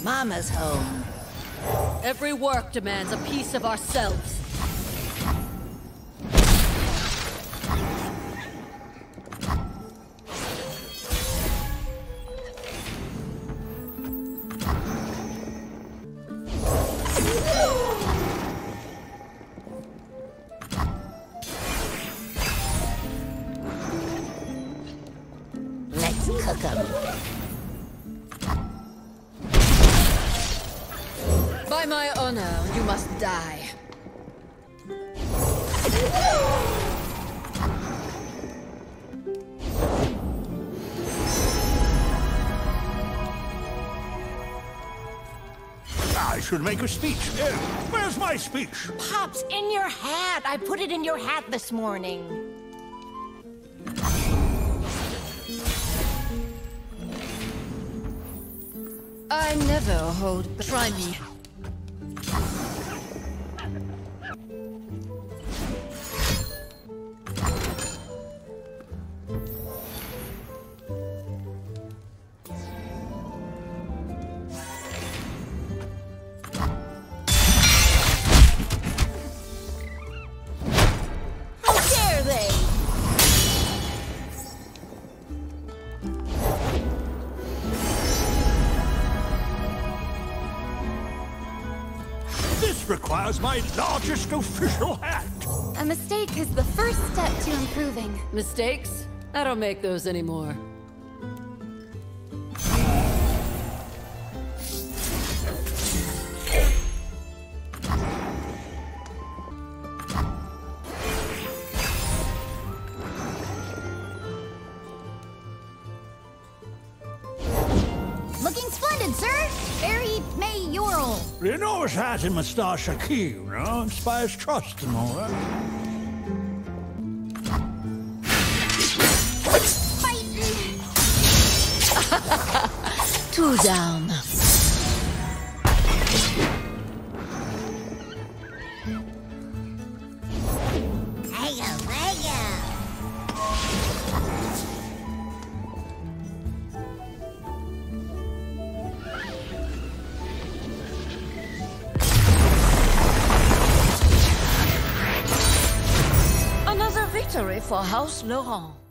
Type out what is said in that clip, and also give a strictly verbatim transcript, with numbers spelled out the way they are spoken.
Mama's home. Every work demands a piece of ourselves. Let's cook 'em. By my honor, you must die. I should make a speech. Uh, where's my speech? Pops, in your hat. I put it in your hat this morning. I never hold. Try me. How dare they? This requires my largest official hat. A mistake is the first step to improving. Mistakes? I don't make those anymore. Looking splendid, sir! Very mayoral. You know his hat and moustache are key, you know? Inspires trust and all that. Two down. Hey-go, hey-go. Another victory for House Laurent.